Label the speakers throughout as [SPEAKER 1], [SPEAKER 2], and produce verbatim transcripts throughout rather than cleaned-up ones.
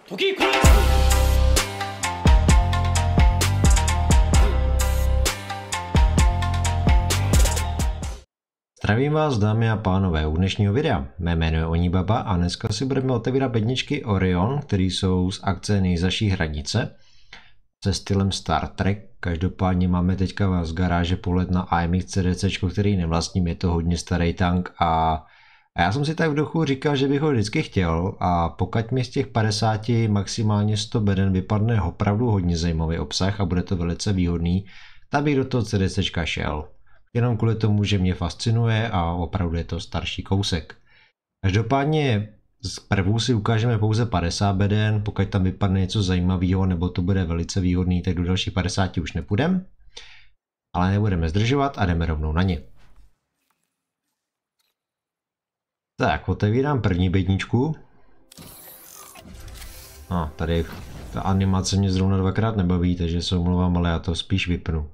[SPEAKER 1] 時クラス
[SPEAKER 2] Zdravím vás, dámy a pánové, u dnešního videa. Mé jméno je Onibaba a dneska si budeme otevírat bedničky Orion, které jsou z akce Nejzazší hranice se stylem Star Trek. Každopádně máme teďka z garáže pohled na A M X C D C, který nevlastním, je to hodně starý tank a, a já jsem si tak v duchu říkal, že bych ho vždycky chtěl a pokud mi z těch padesáti maximálně sto beden vypadne opravdu hodně zajímavý obsah a bude to velice výhodný, tak bych do toho C D C šel. Jenom kvůli tomu, že mě fascinuje a opravdu je to starší kousek. Každopádně z prvů si ukážeme pouze padesát beden, pokud tam vypadne něco zajímavého nebo to bude velice výhodný, tak do dalších padesáti už nepůjdem. Ale nebudeme zdržovat a jdeme rovnou na ně. Tak, otevírám první bedničku. A tady ta animace mě zrovna dvakrát nebaví, takže se omlouvám, ale já to spíš vypnu.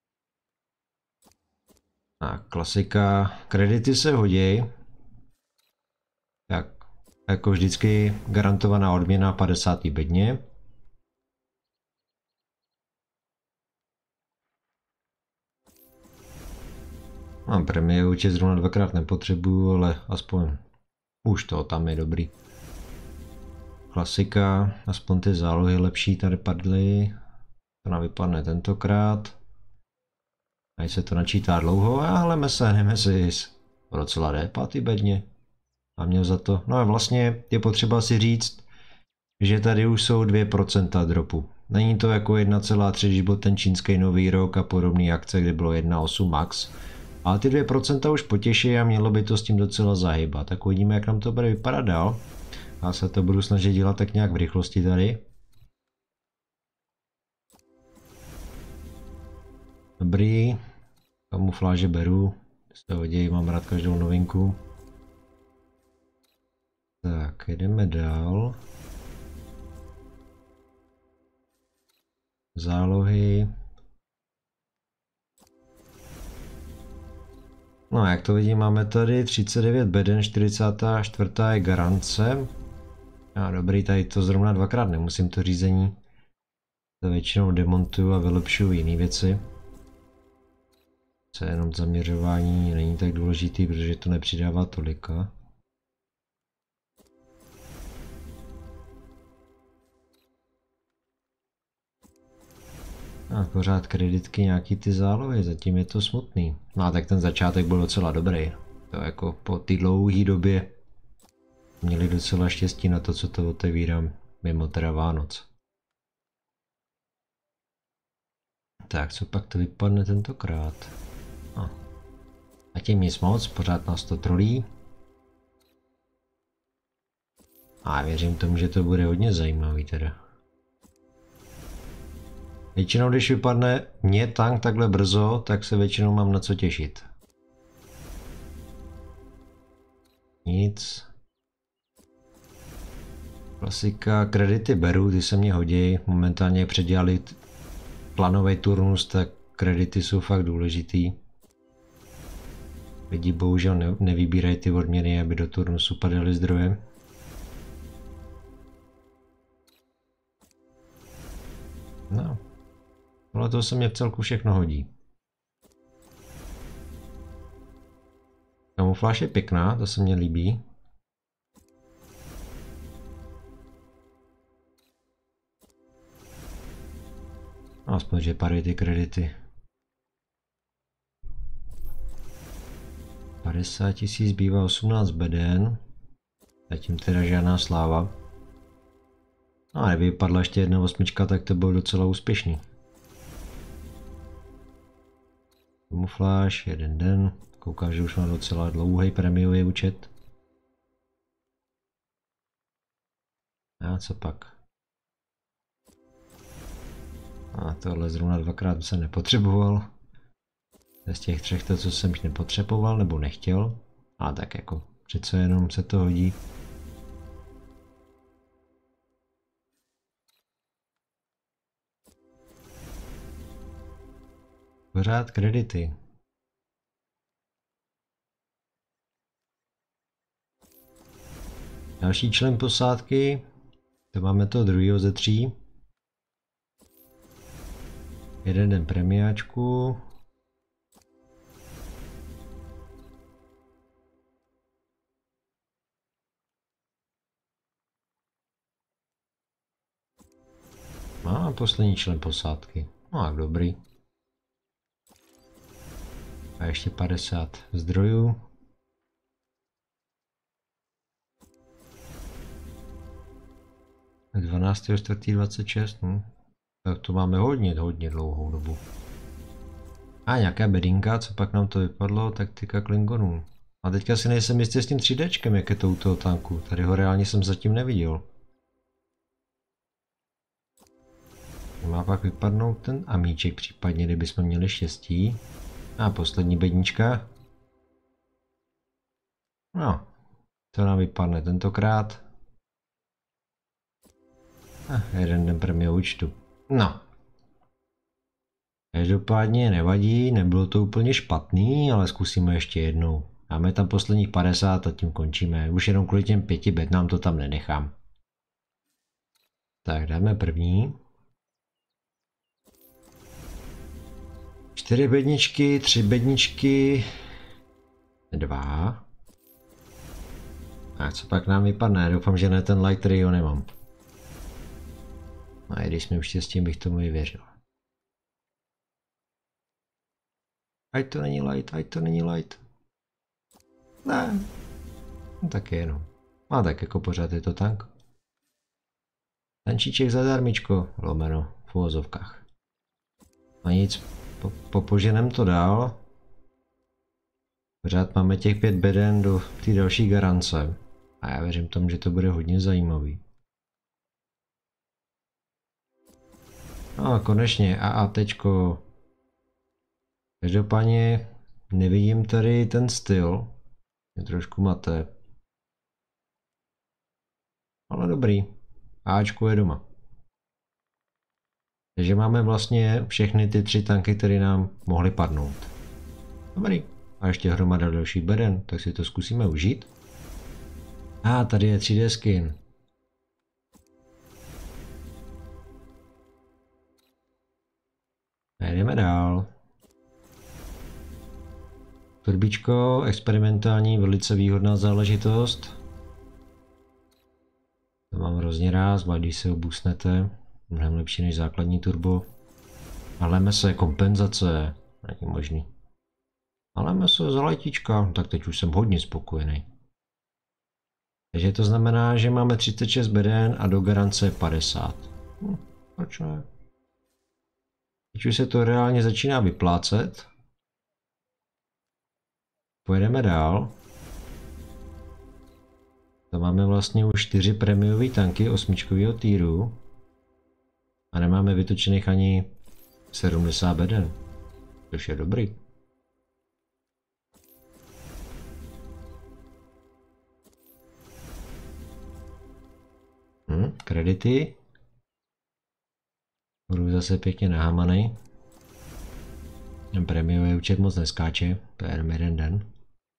[SPEAKER 2] Tak, klasika, kredity se hodí. Tak, jako vždycky garantovaná odměna padesátý bedně. Mám premiéru, určitě zrovna dvakrát nepotřebuju, ale aspoň už to tam je dobrý. Klasika, aspoň ty zálohy lepší tady padly. To nám vypadne tentokrát. Tady se to načítá dlouho, ale Mese, Nemesis. Docela jde, pátý bedně. A měl za to. No a vlastně je potřeba si říct, že tady už jsou dvě procenta dropu. Není to jako jedna celá tři, když byl ten čínský nový rok a podobný akce, kdy bylo jedna celá osm max. Ale ty dvě procenta už potěší a mělo by to s tím docela zahybat. Tak uvidíme, jak nám to bude vypadat dál. Já se to budu snažit dělat tak nějak v rychlosti tady. Dobrý. Kamufláže beru. Se hodí, mám rád každou novinku. Tak, jdeme dál. Zálohy. No, jak to vidím, máme tady třicet devět beden, čtyřicátá čtvrtá je garance. A dobrý, tady to zrovna dvakrát nemusím to řízení. To většinou demontuju a vylepšuju jiné věci. Co je jenom zaměřování, není tak důležitý, protože to nepřidává tolika. A pořád kreditky, nějaký ty zálohy, zatím je to smutný. No a tak ten začátek byl docela dobrý. To jako po té dlouhé době měli docela štěstí na to, co to otevírám, mimo teda Vánoc. Tak, co pak to vypadne tentokrát? A, a tím nic moc, pořád nás to trolí. A věřím tomu, že to bude hodně zajímavý teda. Většinou, když vypadne mě tank takhle brzo, tak se většinou mám na co těšit. Nic. Klasika, kredity beru, ty se mě hodí. Momentálně předělali planový turnus, tak kredity jsou fakt důležitý. Lidi bohužel ne nevybírají ty odměny, aby do turnusu padaly zdroje. No. Ale to se mě v celku všechno hodí. Kamufláž je pěkná, to se mně líbí. Aspoň, že padají ty kredity. padesát tisíc bývá osmnáct beden. Zatím teda žádná sláva. No a kdyby padla ještě jedna osmička, tak to bylo docela úspěšný. Kamufláž, jeden den. Koukám, že už mám docela dlouhý prémiový účet. A co pak? A tohle zrovna dvakrát jsem nepotřeboval. Z těch třech to, co jsem nepotřeboval nebo nechtěl. A tak jako přece jenom se to hodí. Pořád kredity. Další člen posádky, To máme to druhýho ze tří. Jeden den premiáčku. A poslední člen posádky. No a dobrý. A ještě padesát zdrojů. dvanáctého čtvrtého dvacet šest. Hm. Tak to máme hodně, hodně dlouhou dobu. A nějaká bedinka, co pak nám to vypadlo, taktika Klingonů. A teďka si nejsem jistý s tím tři déčkem, jak je to u toho tanku. Tady ho reálně jsem zatím neviděl. Má pak vypadnout ten amíček, případně kdybychom měli štěstí. A poslední bednička. No, to nám vypadne tentokrát. A jeden den premio účtu. No. Každopádně nevadí, nebylo to úplně špatný, ale zkusíme ještě jednou. Máme tam posledních padesát a tím končíme. Už jenom kvůli těm pěti bed nám to tam nenechám. Tak dáme první. Čtyři bedničky, tři bedničky, dva. A co pak nám vypadne? Doufám, že ne ten light, který ho nemám. A i když jsme štěstím, bych tomu i věřil. Ať to není light, ať to není light. Ne. No tak jenom. A tak jako pořád je to tank. Tančíček za darmičko, lomeno v uvozovkách. A nic, po, popoženem to dál. Pořád máme těch pět beden do té další garance. A já věřím tomu, že to bude hodně zajímavý. No a konečně A A tečko. Každopádně nevidím tady ten styl. Mě trošku mate. Ale dobrý. Ačku je doma. Takže máme vlastně všechny ty tři tanky, které nám mohly padnout. Dobrý. A ještě hromada dalších beden, tak si to zkusíme užít. A tady je tři dé skin. A jdeme dál. Turbičko, experimentální, velice výhodná záležitost. To mám hrozně rád, zvlášť když se ho boostnete. Mnohem lepší než základní turbo. Ale meso, kompenzace, není možný. Ale meso za lajtička, tak teď už jsem hodně spokojený. Takže to znamená, že máme třicet šest beden a do garance padesát. Hm, proč ne? Teď už se to reálně začíná vyplácet. Pojedeme dál. Tam máme vlastně už čtyři prémiové tanky osmičkového týru. A nemáme vytočených ani sedmdesát beden. Což je dobrý. Hm, kredity. Budu zase pěkně nahamaný. Ten prémiový účet moc neskáče, to je jenom jeden den.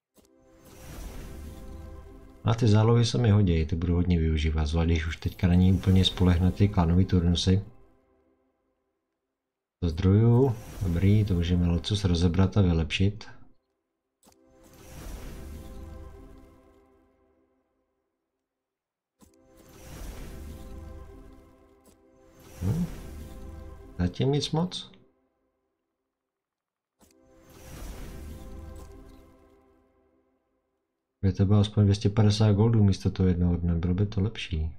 [SPEAKER 2] A ty zálohy se mi hodí, ty budu hodně využívat, zvlášť když už teďka není úplně spolehnutý klanový turnusy. Do zdrojů, dobrý, to můžeme lecos rozebrat a vylepšit. Hm. Zatím nic moc. By to bylo aspoň dvě stě padesát goldů místo toho jednoho dne, bylo by to lepší.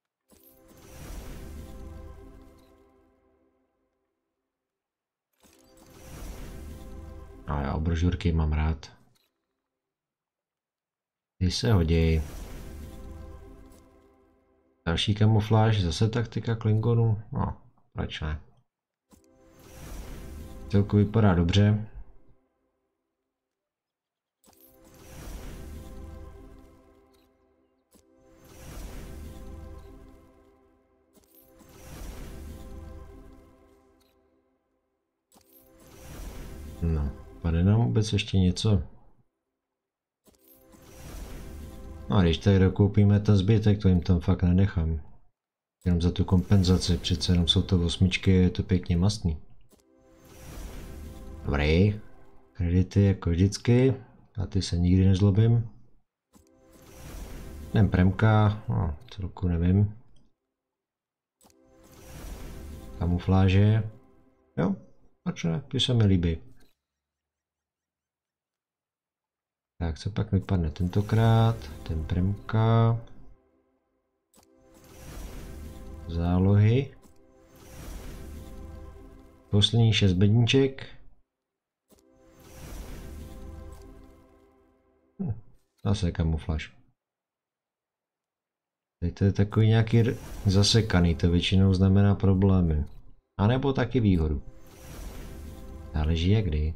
[SPEAKER 2] A já brožurky mám rád. Ty se hodí. Další kamufláž, zase taktika Klingonu. No, proč ne? Celku vypadá dobře. No, padne nám vůbec ještě něco. No a když tady dokoupíme ten zbytek, to jim tam fakt nenechám. Jenom za tu kompenzaci, přece jenom jsou to osmičky, je to pěkně mastný. Dobrý. Kredity jako vždycky. A ty se nikdy nezlobím. Jdem premka, no, celku nevím. Kamufláže. Jo, proč ne, ty se mi líbí. Tak, co pak vypadne tentokrát? Ten premka. Zálohy. Poslední šest bedníček. Hm, zase kamufláž. Teď to je takový nějaký zasekaný, to většinou znamená problémy. A nebo taky výhodu. Záleží jak kdy.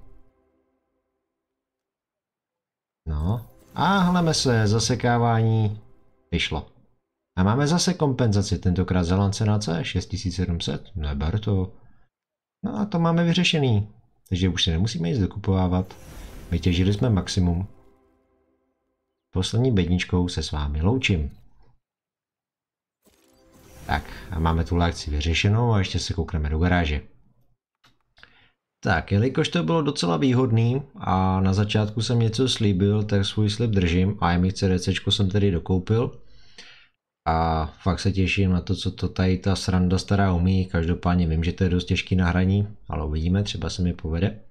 [SPEAKER 2] No. A hleme se, zasekávání vyšlo. A máme zase kompenzaci, tentokrát za lance na C, šest tisíc sedm set, neber to. No a to máme vyřešený. Takže už si nemusíme nic dokupovávat. Vytěžili jsme maximum. Poslední bedničkou se s vámi loučím. Tak a máme tu akci vyřešenou a ještě se koukneme do garáže. Tak, jelikož to bylo docela výhodný a na začátku jsem něco slíbil, tak svůj slib držím a M X C D C jsem tedy dokoupil. A fakt se těším na to, co to tady ta sranda stará umí. Každopádně vím, že to je dost těžký na hraní, ale uvidíme, třeba se mi povede.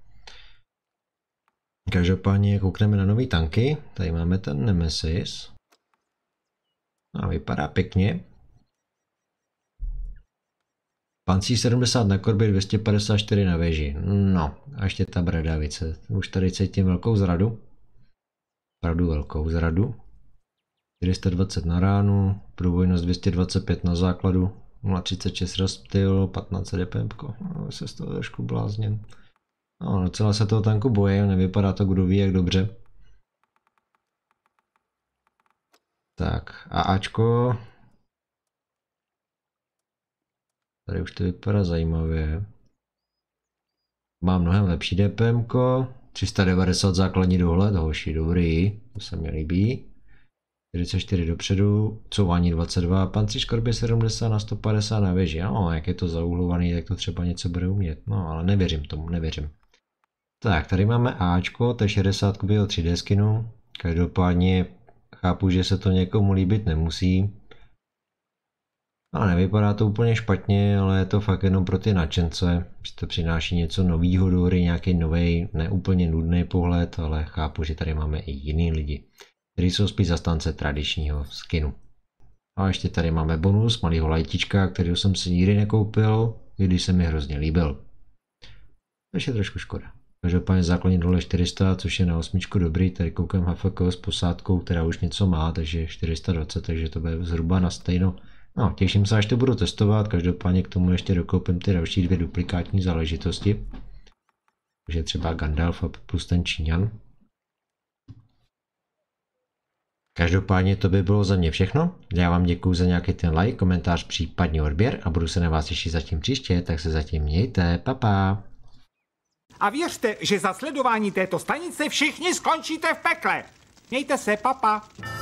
[SPEAKER 2] Každopádně koukneme na nový tanky. Tady máme ten Nemesis. A vypadá pěkně. Pancíř sedmdesát na korbě, dvě stě padesát čtyři na věži. No, a ještě ta bradavice. Už tady cítím velkou zradu. Opravdu velkou zradu. čtyři sta dvacet na ránu, průbojnost dvě stě dvacet pět na základu, nula celá třicet šest rozptyl, patnáct D P M. No, se z toho trošku blázněn. No, docela se toho tanku boje, nevypadá to kdo ví jak dobře. Tak, a Ačko. Tady už to vypadá zajímavě. Má mnohem lepší D P M. tři sta devadesát základní dohled, hoši, dobrý, to se mi líbí. čtyřicet čtyři dopředu, couvání dvacet dva, pancíř korbě sedmdesát na sto padesát na věži. No, jak je to zauhlovaný, tak to třeba něco bude umět. No, ale nevěřím tomu, nevěřím. Tak, tady máme Ačko, to je šedesát kubího tři D skinu. Každopádně chápu, že se to někomu líbit nemusí. Ale nevypadá to úplně špatně, ale je to fakt jenom pro ty nadšence. Že to přináší něco novýho do hry, nějaký nový, neúplně nudný pohled, ale chápu, že tady máme i jiný lidi, kteří jsou spíš zastánce tradičního skinu. A ještě tady máme bonus malýho lajtička, kterého jsem si nikdy nekoupil, i když se mi hrozně líbil. Takže je trošku škoda. Každopádně základní dole čtyři sta, což je na osmičku dobrý, tady koukám H F K s posádkou, která už něco má, takže čtyři sta dvacet, takže to bude zhruba na stejno. No, těším se, až to budu testovat, každopádně k tomu ještě dokoupím ty další dvě duplikátní záležitosti. Takže třeba Gandalf plus ten Číňan. Každopádně to by bylo za mě všechno. Já vám děkuji za nějaký ten like, komentář, případně odběr a budu se na vás těšit zatím příště, tak se zatím mějte, pa pa.
[SPEAKER 1] A věřte, že za sledování této stanice všichni skončíte v pekle. Mějte se, papa.